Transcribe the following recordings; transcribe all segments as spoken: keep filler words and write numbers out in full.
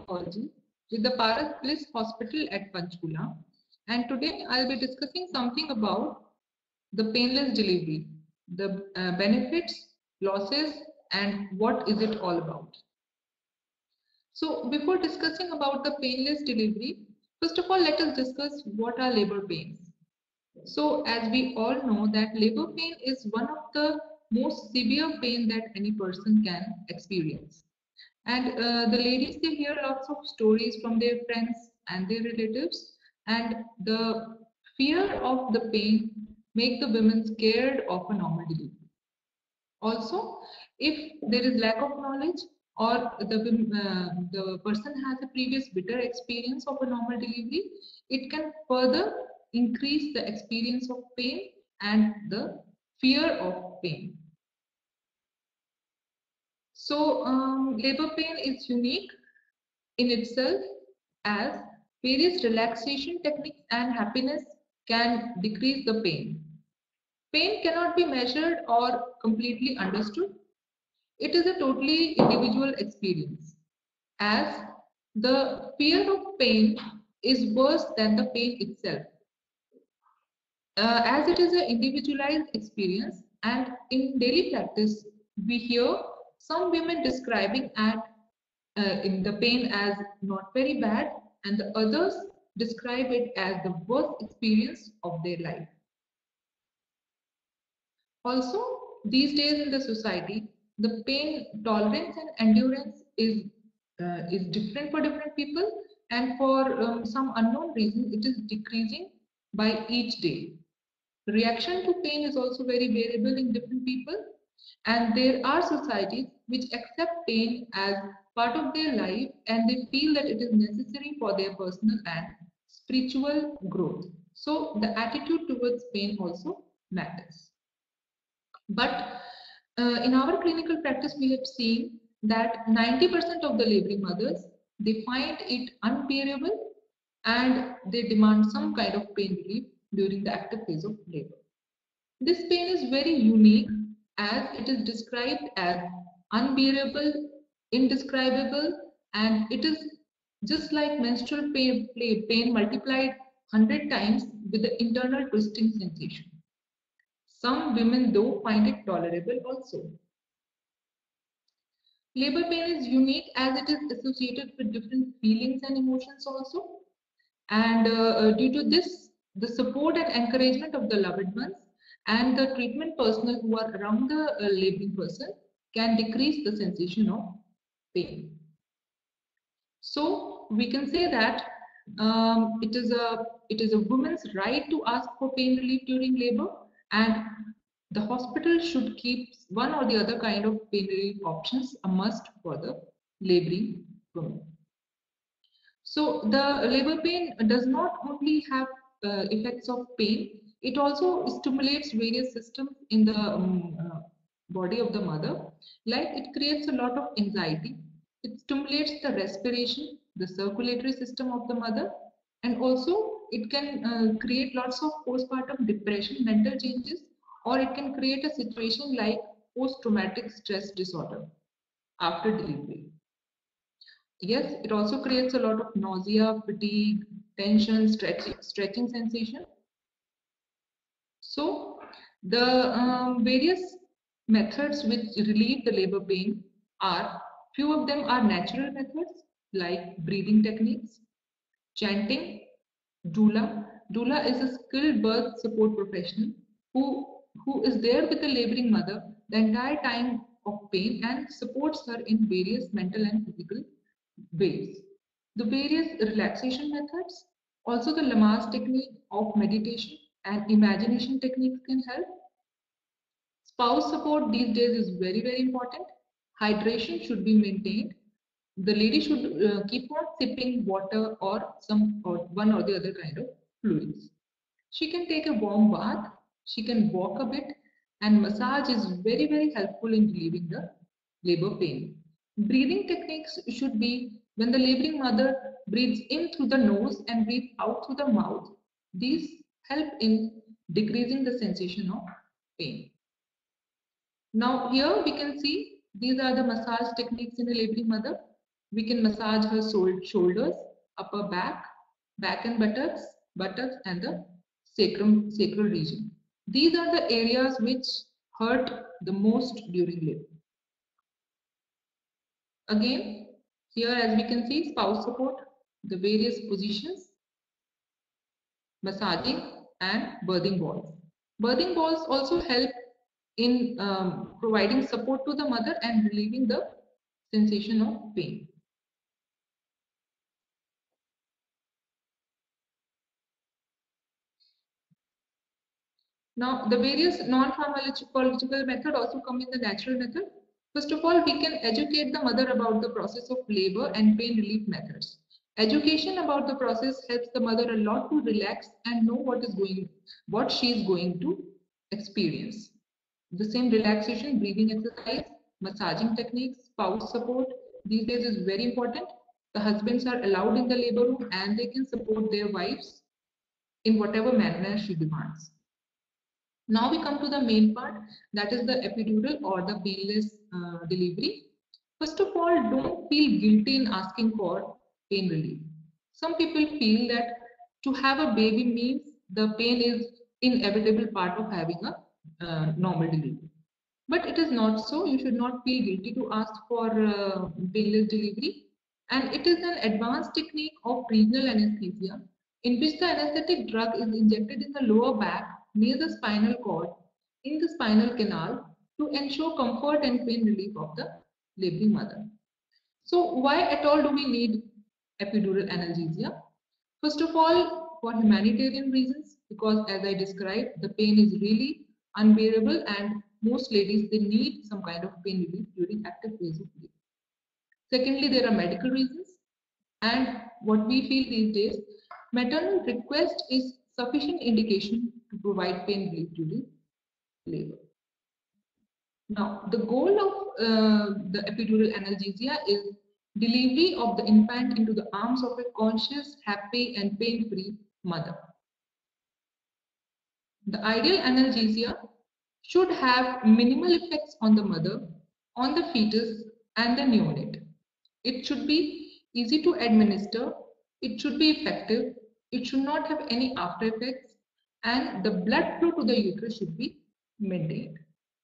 Gynecology with the Bliss Hospital at Panchkula, and today I'll be discussing something about the painless delivery, the uh, benefits, losses, and what is it all about. So before discussing about the painless delivery, first of all let us discuss what are labor pains. So as we all know that labor pain is one of the most severe pain that any person can experience. And uh, the ladies, they hear lots of stories from their friends and their relatives, and the fear of the pain make the women scared of a normal delivery. Also, if there is lack of knowledge or the, uh, the person has a previous bitter experience of a normal delivery, it can further increase the experience of pain and the fear of pain. So um, labor pain is unique in itself, as various relaxation techniques and happiness can decrease the pain. Pain cannot be measured or completely understood. It is a totally individual experience, as the fear of pain is worse than the pain itself. Uh, as it is an individualized experience, and in daily practice, we hear some women describing at uh, in the pain as not very bad, and the others describe it as the worst experience of their life. Also, these days in the society, the pain tolerance and endurance is uh, is different for different people, and for um, some unknown reason, it is decreasing by each day. Reaction to pain is also very variable in different people, and there are societies which accept pain as part of their life, and they feel that it is necessary for their personal and spiritual growth. So the attitude towards pain also matters. But uh, in our clinical practice, we have seen that ninety percent of the laboring mothers, they find it unbearable and they demand some kind of pain relief during the active phase of labor. This pain is very unique, as it is described as unbearable, indescribable, and it is just like menstrual pain, pain multiplied one hundred times with the internal twisting sensation. Some women though find it tolerable also. Labor pain is unique as it is associated with different feelings and emotions also. And uh, due to this, the support and encouragement of the loved ones and the treatment personnel who are around the uh, laboring person can decrease the sensation of pain. So we can say that um, it is a it is a woman's right to ask for pain relief during labor, and the hospital should keep one or the other kind of pain relief options a must for the laboring woman. So the labor pain does not only have uh, effects of pain, it also stimulates various systems in the um, uh, body of the mother. Like it creates a lot of anxiety. It stimulates the respiration, the circulatory system of the mother, and also it can uh, create lots of postpartum depression, mental changes, or it can create a situation like post-traumatic stress disorder after delivery. Yes, it also creates a lot of nausea, fatigue, tension, stretching, stretching sensation. So the um, various methods which relieve the labor pain are, few of them are natural methods like breathing techniques, chanting, doula. Doula is a skilled birth support professional who, who is there with the laboring mother the entire time of pain and supports her in various mental and physical ways. The various relaxation methods, also the Lamaze technique of meditation and imagination techniques can help. Spouse support these days is very, very important. Hydration should be maintained. The lady should uh, keep on sipping water or some or one or the other kind of fluids. She can take a warm bath. She can walk a bit, and massage is very, very helpful in relieving the labor pain. Breathing techniques should be when the laboring mother breathes in through the nose and breathes out through the mouth. These help in decreasing the sensation of pain. Now here we can see these are the massage techniques in a laboring mother. We can massage her shoulders, upper back, back and buttocks, buttocks and the sacrum, sacral region. These are the areas which hurt the most during labor. Again, here as we can see, spouse support, the various positions, massaging and birthing balls. Birthing balls also help in um, providing support to the mother and relieving the sensation of pain. Now, the various non-pharmacological method also come in the natural method. First of all, we can educate the mother about the process of labor and pain relief methods. Education about the process helps the mother a lot to relax and know what is going, what she is going to experience. The same relaxation, breathing exercise, massaging techniques, spouse support, these days is very important. The husbands are allowed in the labor room and they can support their wives in whatever manner she demands. Now we come to the main part, that is the epidural or the painless uh, delivery. First of all, don't feel guilty in asking for pain relief. Some people feel that to have a baby means the pain is inevitable part of having a uh, normal delivery. But it is not so. You should not feel guilty to ask for uh, painless delivery. And it is an advanced technique of regional anesthesia in which the anesthetic drug is injected in the lower back near the spinal cord in the spinal canal to ensure comfort and pain relief of the laboring mother. So why at all do we need epidural analgesia? First of all, for humanitarian reasons, because as I described, the pain is really unbearable and most ladies, they need some kind of pain relief during active phase of labor. Secondly, there are medical reasons, and what we feel these days, maternal request is sufficient indication to provide pain relief during labor. Now, the goal of uh, the epidural analgesia is delivery of the infant into the arms of a conscious, happy and pain-free mother. The ideal analgesia should have minimal effects on the mother, on the fetus and the neonate. It should be easy to administer, it should be effective, it should not have any after effects, and the blood flow to the uterus should be maintained.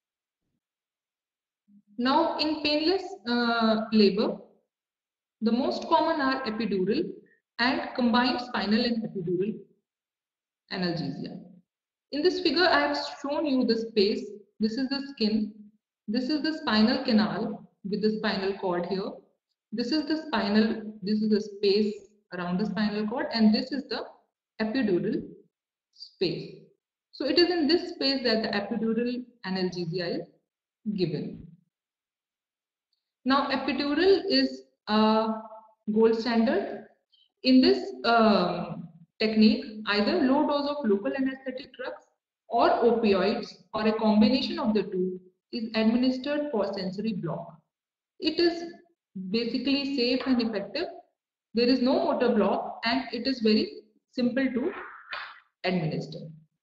Now in painless uh, labor, the most common are epidural and combined spinal and epidural analgesia. In this figure, I have shown you the space. This is the skin. This is the spinal canal with the spinal cord here. This is the spinal, this is the space around the spinal cord, and this is the epidural space. So it is in this space that the epidural analgesia is given. Now, epidural is a gold standard. In this um, technique, either low dose of local anesthetic drugs or opioids or a combination of the two is administered for sensory block. It is basically safe and effective. There is no motor block and it is very simple to administer.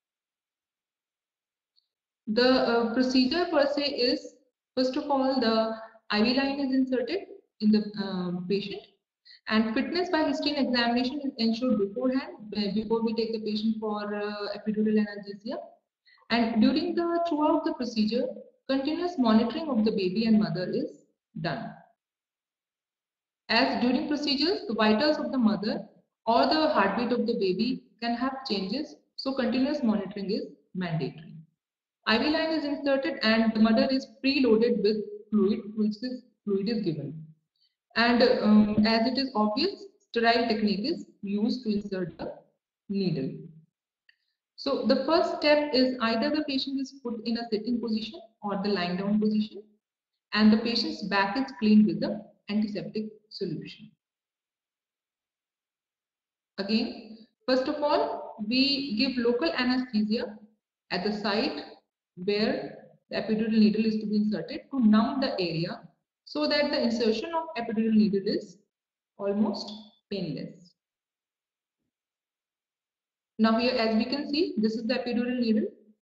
The uh, procedure per se is, first of all, the I V line is inserted in the uh, patient, and fitness by hysteine examination is ensured beforehand, before we take the patient for uh, epidural analgesia. And during the throughout the procedure, continuous monitoring of the baby and mother is done. As during procedures, the vitals of the mother or the heartbeat of the baby can have changes, so continuous monitoring is mandatory. I V line is inserted and the mother is preloaded with fluid, which is fluid is given. And um, as it is obvious, sterile technique is used to insert the needle. So the first step is either the patient is put in a sitting position or the lying down position, and the patient's back is cleaned with the antiseptic solution. Again, first of all, we give local anesthesia at the site where the epidural needle is to be inserted to numb the area so that the insertion of epidural needle is almost painless. Now here, as we can see, this is the epidural needle.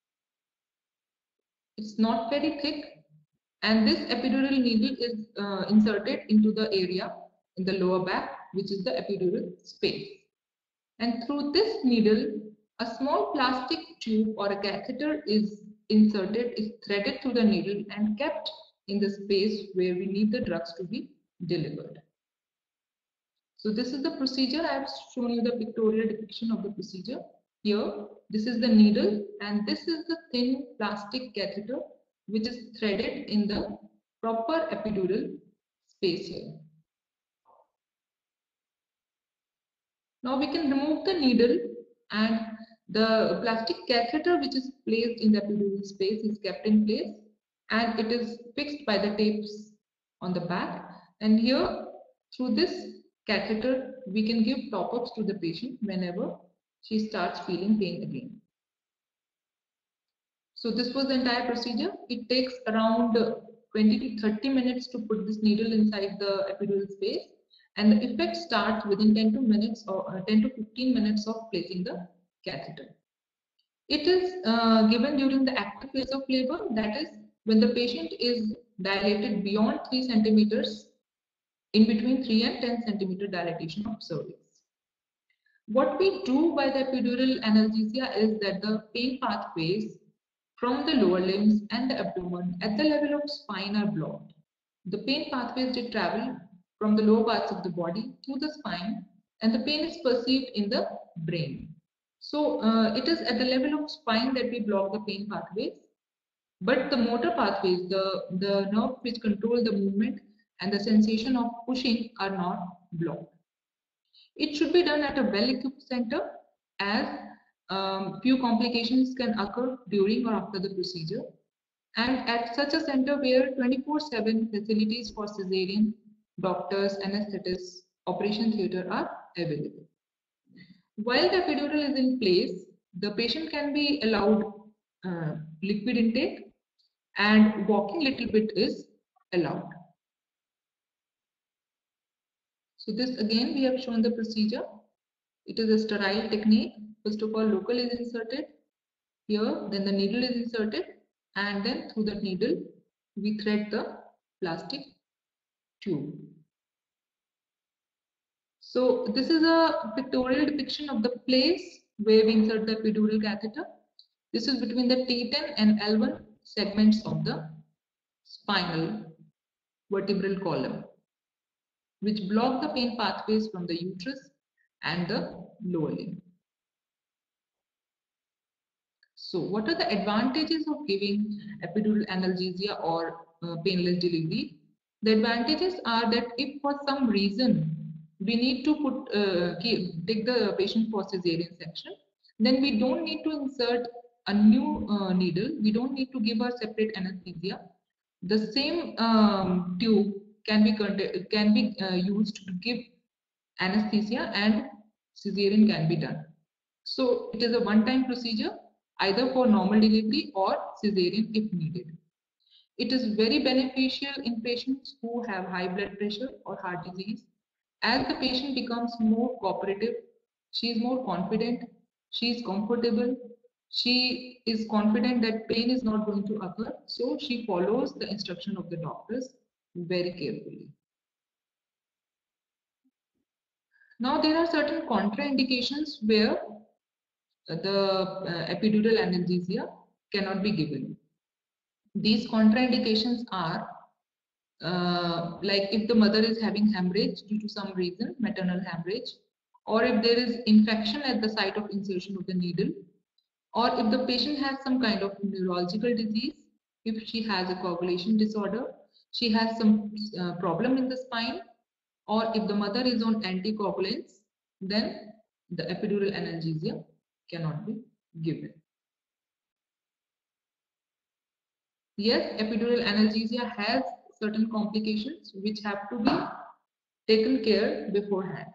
It's not very thick, and this epidural needle is uh, inserted into the area in the lower back, which is the epidural space. And through this needle, a small plastic tube or a catheter is inserted, is threaded through the needle and kept in the space where we need the drugs to be delivered. So this is the procedure. I have shown you the pictorial depiction of the procedure. Here, this is the needle and this is the thin plastic catheter which is threaded in the proper epidural space here. Now we can remove the needle and the plastic catheter which is placed in the epidural space is kept in place and it is fixed by the tapes on the back. And here, through this catheter, we can give top-ups to the patient whenever she starts feeling pain again. So this was the entire procedure. It takes around twenty to thirty minutes to put this needle inside the epidural space, and the effect starts within ten to minutes or ten to fifteen minutes of placing the catheter. It is uh, given during the active phase of labor, that is when the patient is dilated beyond three centimeters, in between three and ten centimeter dilatation of cervix. What we do by the epidural analgesia is that the pain pathways from the lower limbs and the abdomen at the level of spine are blocked. The pain pathways they travel from the lower parts of the body to the spine and the pain is perceived in the brain. So uh, it is at the level of spine that we block the pain pathways, but the motor pathways, the, the nerve which control the movement and the sensation of pushing are not blocked. It should be done at a well-equipped center as um, few complications can occur during or after the procedure, and at such a center where twenty-four seven facilities for cesarean, doctors, anesthetists, operation theatre are available. While the epidural is in place, the patient can be allowed uh, liquid intake and walking little bit is allowed. So this again we have shown the procedure. It is a sterile technique. First of all, local is inserted here, then the needle is inserted, and then through the needle we thread the plastic tube. So this is a pictorial depiction of the place where we insert the epidural catheter. This is between the T ten and L one segments of the spinal vertebral column, which block the pain pathways from the uterus and the lower limb. So what are the advantages of giving epidural analgesia or uh, painless delivery? The advantages are that if for some reason we need to put uh, take the patient for cesarean section, then we don't need to insert a new uh, needle. We don't need to give a separate anesthesia. The same um, tube can be can be uh, used to give anesthesia and cesarean can be done. So it is a one-time procedure either for normal delivery or cesarean if needed. It is very beneficial in patients who have high blood pressure or heart disease. As the patient becomes more cooperative, she is more confident, she is comfortable, she is confident that pain is not going to occur, so she follows the instruction of the doctors very carefully. Now there are certain contraindications where the uh, epidural analgesia cannot be given. These contraindications are uh, like if the mother is having hemorrhage due to some reason, maternal hemorrhage, or if there is infection at the site of insertion of the needle, or if the patient has some kind of neurological disease, if she has a coagulation disorder, she has some uh, problem in the spine, or if the mother is on anticoagulants, then the epidural analgesia cannot be given. Yes, epidural analgesia has certain complications which have to be taken care beforehand.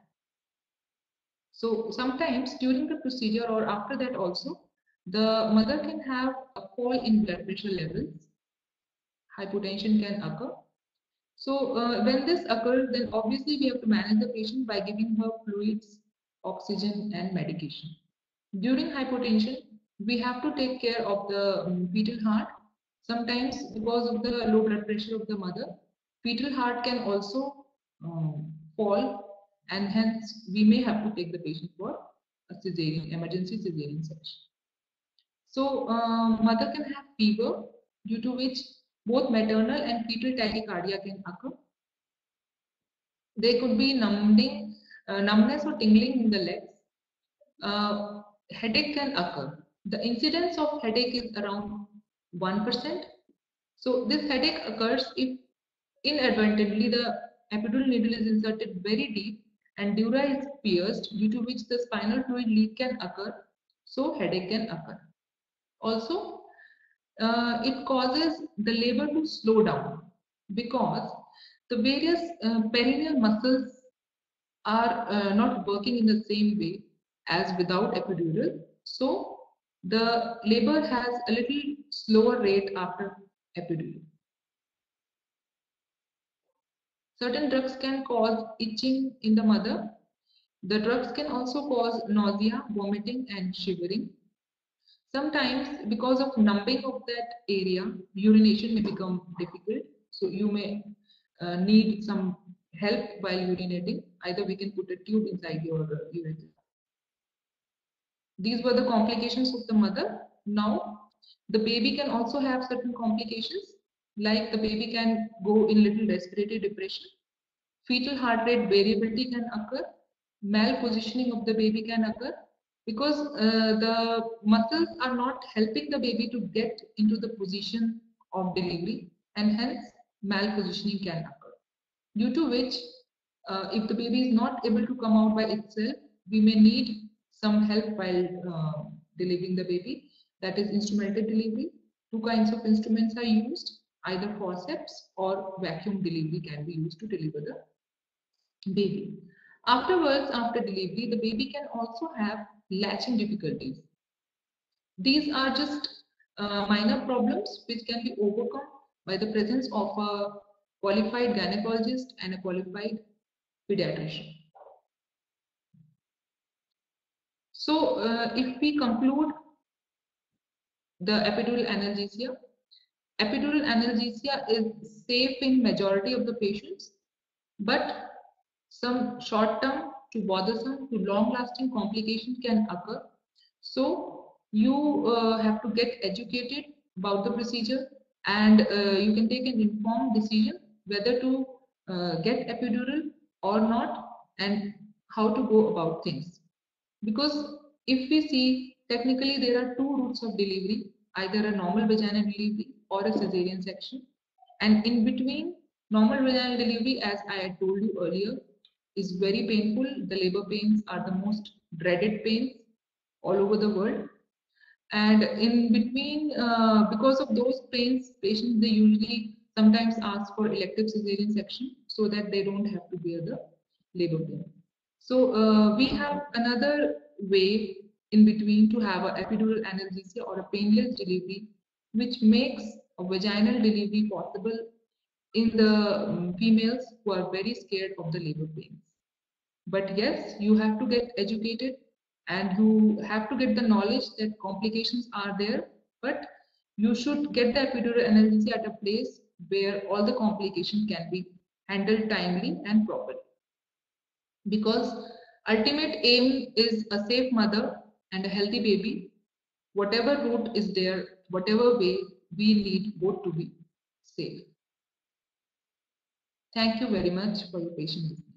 So sometimes during the procedure or after that also, the mother can have a fall in blood pressure levels. Hypotension can occur. So uh, when this occurs, then obviously we have to manage the patient by giving her fluids, oxygen and medication. During hypotension, we have to take care of the um, fetal heart. Sometimes because of the low blood pressure of the mother, fetal heart can also um, fall, and hence we may have to take the patient for a cesarean, emergency cesarean section. So uh, mother can have fever, due to which both maternal and fetal tachycardia can occur. There could be numbing, uh, numbness or tingling in the legs. Uh, headache can occur. The incidence of headache is around one percent. So this headache occurs if inadvertently the epidural needle is inserted very deep and dura is pierced, due to which the spinal fluid leak can occur. So headache can occur. Also, uh, it causes the labor to slow down because the various uh, perineal muscles are uh, not working in the same way as without epidural. So the labor has a little slower rate after epidural. Certain drugs can cause itching in the mother. The drugs can also cause nausea, vomiting, and shivering. Sometimes, because of numbing of that area, urination may become difficult. So you may uh, need some help while urinating. Either we can put a tube inside your uh, urethra. These were the complications of the mother. Now, the baby can also have certain complications, like the baby can go in little respiratory depression. Fetal heart rate variability can occur. Malpositioning of the baby can occur because uh, the muscles are not helping the baby to get into the position of delivery, and hence malpositioning can occur. Due to which, uh, if the baby is not able to come out by itself, we may need some help while uh, delivering the baby. That is instrumented delivery. Two kinds of instruments are used. Either forceps or vacuum delivery can be used to deliver the baby. Afterwards, after delivery, the baby can also have latching difficulties. These are just uh, minor problems which can be overcome by the presence of a qualified gynecologist and a qualified pediatrician. So, uh, if we conclude the epidural analgesia, epidural analgesia is safe in majority of the patients, but some short-term to bothersome to long-lasting complications can occur. So you uh, have to get educated about the procedure, and uh, you can take an informed decision whether to uh, get epidural or not and how to go about things. Because if we see, technically there are two routes of delivery, either a normal vaginal delivery or a cesarean section. And in between, normal vaginal delivery, as I had told you earlier, is very painful. The labor pains are the most dreaded pains all over the world. And in between, uh, because of those pains, patients, they usually sometimes ask for elective cesarean section so that they don't have to bear the labor pain. So uh, we have another way in between to have an epidural analgesia or a painless delivery, which makes a vaginal delivery possible in the um, females who are very scared of the labor pains. But yes, you have to get educated and you have to get the knowledge that complications are there, but you should get the epidural analgesia at a place where all the complications can be handled timely and properly. Because ultimate aim is a safe mother and a healthy baby. Whatever route is there, whatever way, we need both to be safe. Thank you very much for your patience.